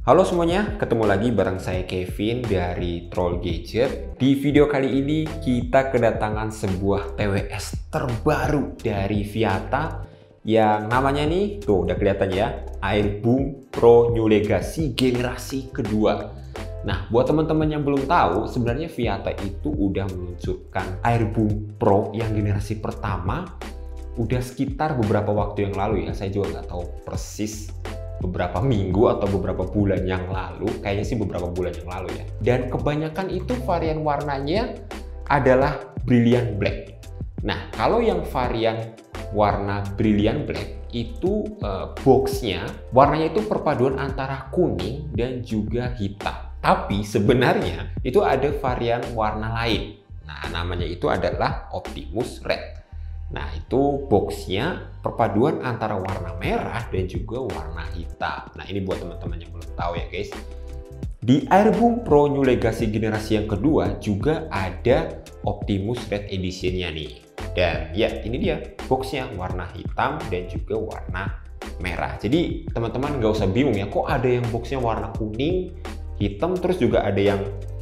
Halo semuanya, ketemu lagi bareng saya Kevin dari Troll Gadget. Di video kali ini kita kedatangan sebuah TWS terbaru dari Viata yang namanya nih, tuh udah kelihatan ya, Airboom Pro New Legacy generasi kedua. Nah, buat teman-teman yang belum tahu, sebenarnya Viata itu udah meluncurkan Airboom Pro yang generasi pertama udah sekitar beberapa waktu yang lalu ya. Saya juga nggak tahu persis beberapa minggu atau beberapa bulan yang lalu, kayaknya sih beberapa bulan yang lalu ya. Dan kebanyakan itu varian warnanya adalah Brilliant Black. Nah, kalau yang varian warna Brilliant Black itu boxnya warnanya itu perpaduan antara kuning dan juga hitam. Tapi sebenarnya itu ada varian warna lain. Nah, namanya itu adalah Optimus Red. Nah, itu boxnya perpaduan antara warna merah dan juga warna hitam. Nah, ini buat teman-teman yang belum tahu ya guys. Di Airboom Pro New Legacy generasi yang kedua juga ada Optimus Red Edition-nya nih. Dan ya, ini dia boxnya warna hitam dan juga warna merah. Jadi teman-teman nggak usah bingung ya, kok ada yang boxnya warna kuning, hitam, terus juga ada yang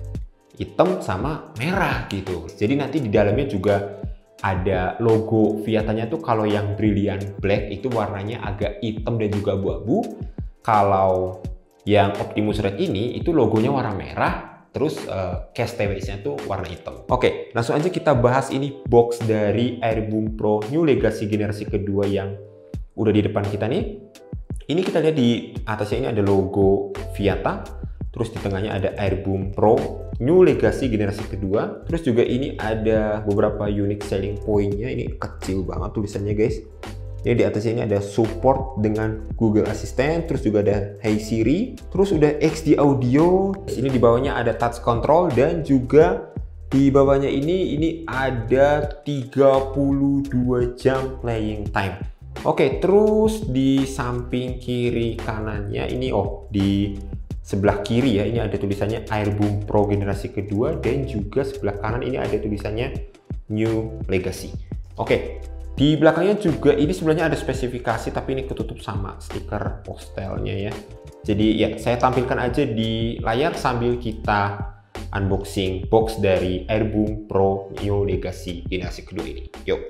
hitam sama merah gitu. Jadi nanti di dalamnya juga ada logo Viatanya tuh, kalau yang Brilliant Black itu warnanya agak hitam dan juga abu-abu. Kalau yang Optimus Red ini itu logonya warna merah, terus case TWS-nya tuh warna hitam. Oke, langsung aja kita bahas ini box dari Airboom Pro New Legacy generasi kedua yang udah di depan kita nih. Ini kita lihat di atasnya ini ada logo Viata, terus di tengahnya ada Airboom Pro New Legacy generasi kedua. Terus juga ini ada beberapa unique selling point-nya. Ini kecil banget tulisannya guys. Ini di atasnya ini ada support dengan Google Assistant. Terus juga ada Hey Siri. Terus udah XD Audio. Ini di bawahnya ada touch control. Dan juga di bawahnya ini ada 32 jam playing time. Oke, terus di samping kiri kanannya ini, di sebelah kiri ya, ini ada tulisannya Airboom Pro generasi kedua, dan juga sebelah kanan ini ada tulisannya New Legacy. Oke, di belakangnya juga ini sebenarnya ada spesifikasi, tapi ini ketutup sama stiker postelnya ya. Jadi ya, saya tampilkan aja di layar sambil kita unboxing box dari Airboom Pro New Legacy generasi kedua ini. Yuk.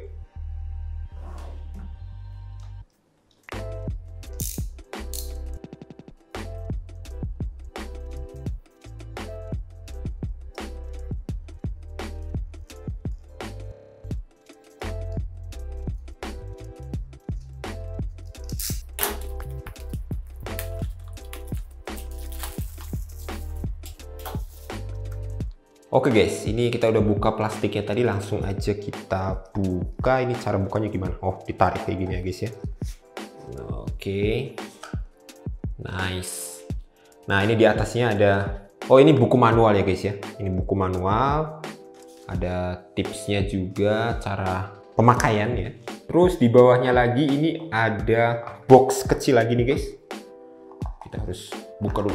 Oke guys, ini kita udah buka plastiknya tadi, langsung aja kita buka. Ini cara bukanya gimana? Oh, ditarik kayak gini ya guys ya. Oke, nice. Nah, ini di atasnya ada, ini buku manual ya guys ya. Ini buku manual, ada tipsnya juga, cara pemakaian ya. Terus di bawahnya lagi ini ada box kecil lagi nih guys. Kita harus buka dulu.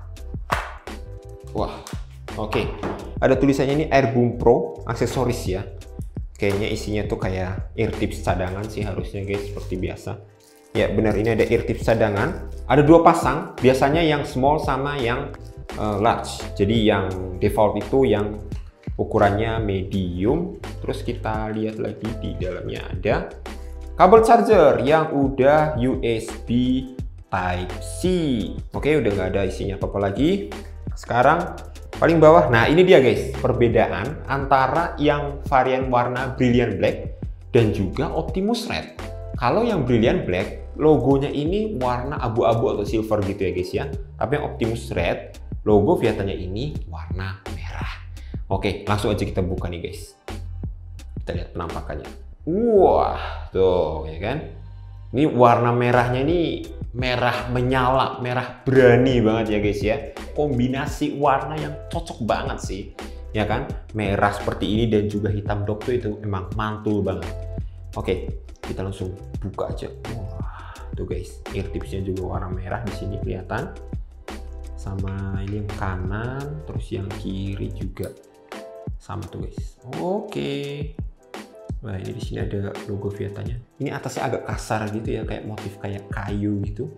Wah, oke. Ada tulisannya ini Airboom Pro aksesoris ya. Kayaknya isinya tuh kayak ear tips cadangan sih harusnya guys, seperti biasa. Ya benar, ini ada ear tips cadangan. Ada dua pasang, biasanya yang small sama yang large. Jadi yang default itu yang ukurannya medium. Terus kita lihat lagi di dalamnya ada kabel charger yang udah USB Type-C. Oke, udah nggak ada isinya apa-apa lagi. Sekarang paling bawah, nah ini dia guys, perbedaan antara yang varian warna Brilliant Black dan juga Optimus Red. Kalau yang Brilliant Black, logonya ini warna abu-abu atau silver gitu ya guys ya. Tapi yang Optimus Red, logo Viatanya ini warna merah. Oke, langsung aja kita buka nih guys. Kita lihat penampakannya. Wah, tuh ya kan. Ini warna merahnya ini merah menyala, merah berani banget ya guys ya. Kombinasi warna yang cocok banget sih, ya kan? Merah seperti ini dan juga hitam dok tuh itu emang mantul banget. Oke, kita langsung buka aja. Wah, tuh guys, ear tipsnya juga warna merah di sini kelihatan. Sama ini yang kanan, terus yang kiri juga sama tuh guys. Oke. Nah, ini di sini ada logo Viatanya. Ini atasnya agak kasar gitu ya, kayak motif kayak kayu gitu.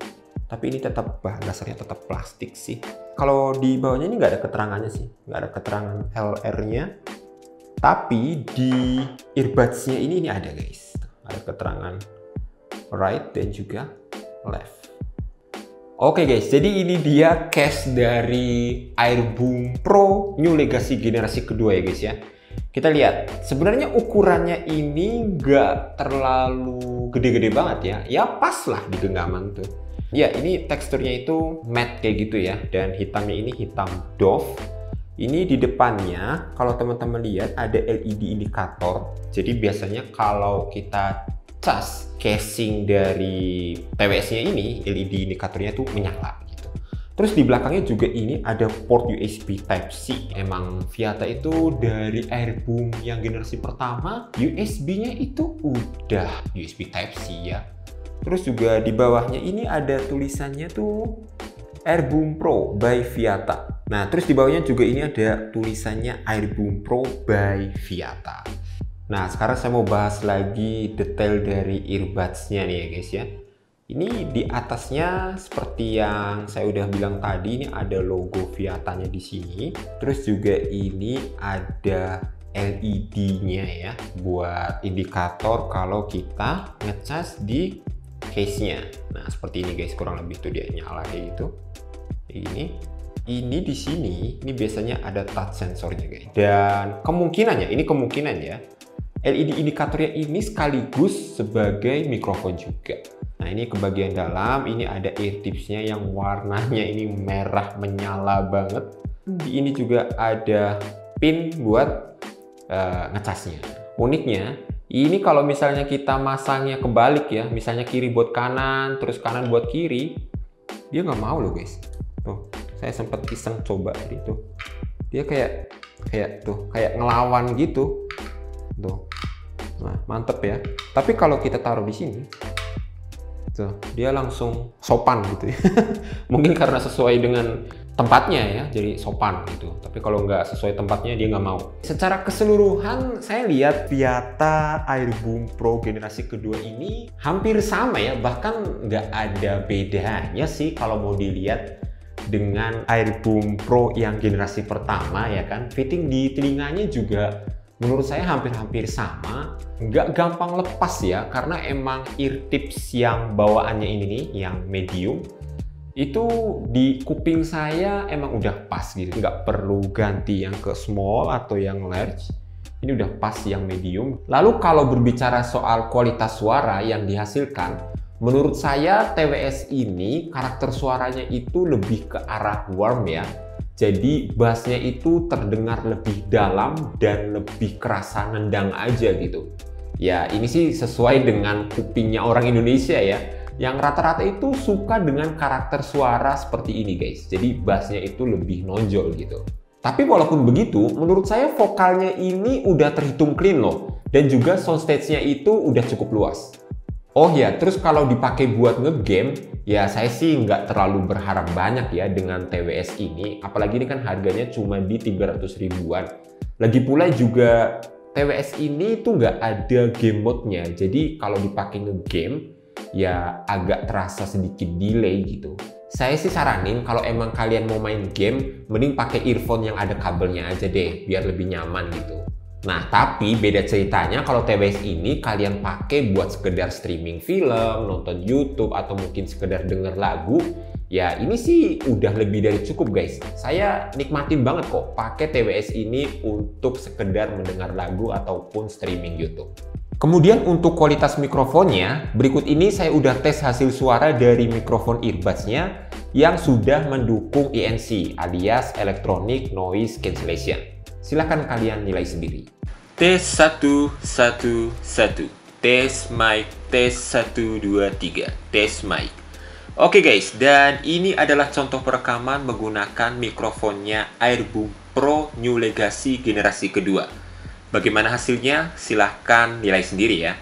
Tapi ini tetap bahan dasarnya tetap plastik sih. Kalau di bawahnya ini nggak ada keterangannya sih, nggak ada keterangan LR-nya. Tapi di earbuds-nya ini ada guys, ada keterangan right dan juga left. Oke guys, jadi ini dia case dari Airboom Pro New Legacy generasi kedua ya guys ya. Kita lihat, sebenarnya ukurannya ini nggak terlalu gede-gede banget ya. Ya pas lah di genggaman tuh. Ya ini teksturnya itu matte kayak gitu ya. Dan hitamnya ini hitam doff. Ini di depannya, kalau teman-teman lihat ada LED indikator. Jadi biasanya kalau kita cas casing dari TWS-nya ini, LED indikatornya tuh menyala. Terus di belakangnya juga ini ada port USB Type-C. Emang Viata itu dari Airboom yang generasi pertama, USB-nya itu udah USB Type-C ya. Terus juga di bawahnya ini ada tulisannya tuh Airboom Pro by Viata. Nah, terus di bawahnya juga ini ada tulisannya Airboom Pro by Viata. Nah, sekarang saya mau bahas lagi detail dari earbuds-nya nih ya guys ya. Ini di atasnya seperti yang saya udah bilang tadi, ini ada logo Viatanya di sini. Terus juga ini ada LED-nya ya, buat indikator kalau kita ngecas di case-nya. Nah, seperti ini guys, kurang lebih tuh dia nyala kayak gitu. Ini di sini, ini biasanya ada touch sensornya guys. Dan kemungkinannya, ini kemungkinan ya, LED indikatornya ini sekaligus sebagai mikrofon juga. Nah, ini ke bagian dalam, ini ada ear tipsnya yang warnanya ini merah menyala banget. Di ini juga ada pin buat ngecasnya. Uniknya, ini kalau misalnya kita masangnya kebalik ya, misalnya kiri buat kanan, terus kanan buat kiri, dia nggak mau loh guys. Tuh, saya sempat iseng coba gitu. Dia kayak ngelawan gitu. Tuh. Nah, mantep ya. Tapi kalau kita taruh di sini, tuh, dia langsung sopan gitu ya. Mungkin karena sesuai dengan tempatnya ya, jadi sopan gitu. Tapi kalau nggak sesuai tempatnya dia nggak mau. Secara keseluruhan saya lihat Viata Airboom Pro generasi kedua ini hampir sama ya, bahkan nggak ada bedanya sih kalau mau dilihat dengan Airboom Pro yang generasi pertama ya kan. Fitting di telinganya juga menurut saya hampir-hampir sama, nggak gampang lepas ya, karena emang ear tips yang bawaannya ini nih, yang medium, itu di kuping saya emang udah pas gitu, nggak perlu ganti yang ke small atau yang large, ini udah pas yang medium. Lalu kalau berbicara soal kualitas suara yang dihasilkan, menurut saya TWS ini karakter suaranya itu lebih ke arah warm ya. Jadi bassnya itu terdengar lebih dalam dan lebih kerasa nendang aja gitu. Ya ini sih sesuai dengan kupingnya orang Indonesia ya, yang rata-rata itu suka dengan karakter suara seperti ini guys. Jadi bassnya itu lebih nonjol gitu. Tapi walaupun begitu, menurut saya vokalnya ini udah terhitung clean loh. Dan juga soundstage-nya itu udah cukup luas. Oh ya, terus kalau dipakai buat ngegame, ya saya sih nggak terlalu berharap banyak ya dengan TWS ini. Apalagi ini kan harganya cuma di 300 ribuan. Lagi pula juga TWS ini tuh nggak ada game mode-nya. Jadi kalau dipakai ngegame, ya agak terasa sedikit delay gitu. Saya sih saranin kalau emang kalian mau main game, mending pakai earphone yang ada kabelnya aja deh, biar lebih nyaman gitu. Nah, tapi beda ceritanya kalau TWS ini kalian pakai buat sekedar streaming film, nonton YouTube, atau mungkin sekedar denger lagu, ya ini sih udah lebih dari cukup guys. Saya nikmatin banget kok pakai TWS ini untuk sekedar mendengar lagu ataupun streaming YouTube. Kemudian untuk kualitas mikrofonnya, berikut ini saya udah tes hasil suara dari mikrofon earbuds-nya yang sudah mendukung ENC alias Electronic Noise Cancellation. Silahkan kalian nilai sendiri. Tes 1, 1, 1. Tes mic, tes 1, 2, 3. Tes mic. Oke guys, dan ini adalah contoh perekaman menggunakan mikrofonnya Airboom Pro New Legacy generasi kedua. Bagaimana hasilnya? Silahkan nilai sendiri ya.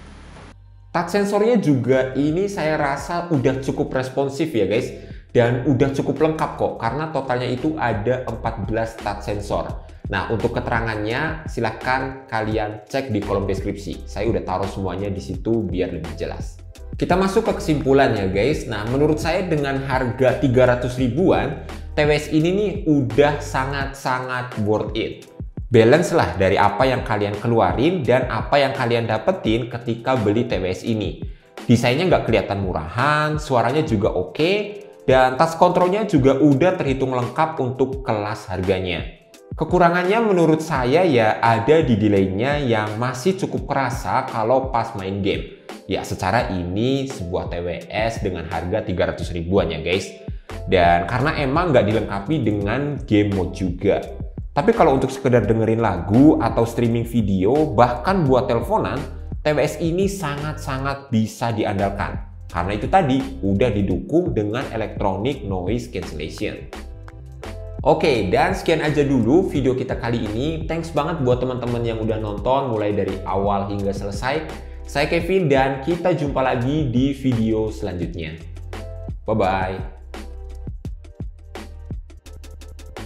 Touch sensornya juga ini saya rasa udah cukup responsif ya guys. Dan udah cukup lengkap kok, karena totalnya itu ada 14 touch sensor. Nah, untuk keterangannya silahkan kalian cek di kolom deskripsi. Saya udah taruh semuanya di situ biar lebih jelas. Kita masuk ke kesimpulannya guys. Nah, menurut saya dengan harga 300 ribuan, TWS ini nih udah sangat-sangat worth it. Balance lah dari apa yang kalian keluarin dan apa yang kalian dapetin ketika beli TWS ini. Desainnya nggak kelihatan murahan, suaranya juga oke, dan touch controlnya juga udah terhitung lengkap untuk kelas harganya. Kekurangannya menurut saya ya ada di delaynya yang masih cukup kerasa kalau pas main game. Ya secara ini sebuah TWS dengan harga 300 ribuan ya guys. Dan karena emang nggak dilengkapi dengan game mode juga. Tapi kalau untuk sekedar dengerin lagu atau streaming video, bahkan buat teleponan, TWS ini sangat-sangat bisa diandalkan. Karena itu tadi udah didukung dengan electronic noise cancellation. Oke, dan sekian aja dulu video kita kali ini. Thanks banget buat teman-teman yang udah nonton mulai dari awal hingga selesai. Saya Kevin dan kita jumpa lagi di video selanjutnya. Bye-bye.